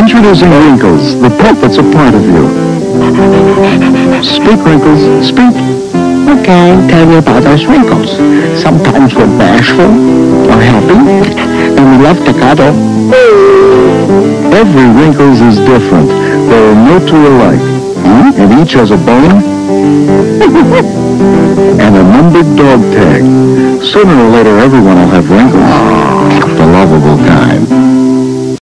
Introducing Wrinkles, the pet that's a part of you. Speak, Wrinkles, speak. Okay, tell me about those wrinkles. Sometimes we're bashful or happy, and we love to cuddle. Every Wrinkles is different. There are no two alike. And each has a bone and a numbered dog tag. Sooner or later, everyone will have wrinkles. The lovable kind.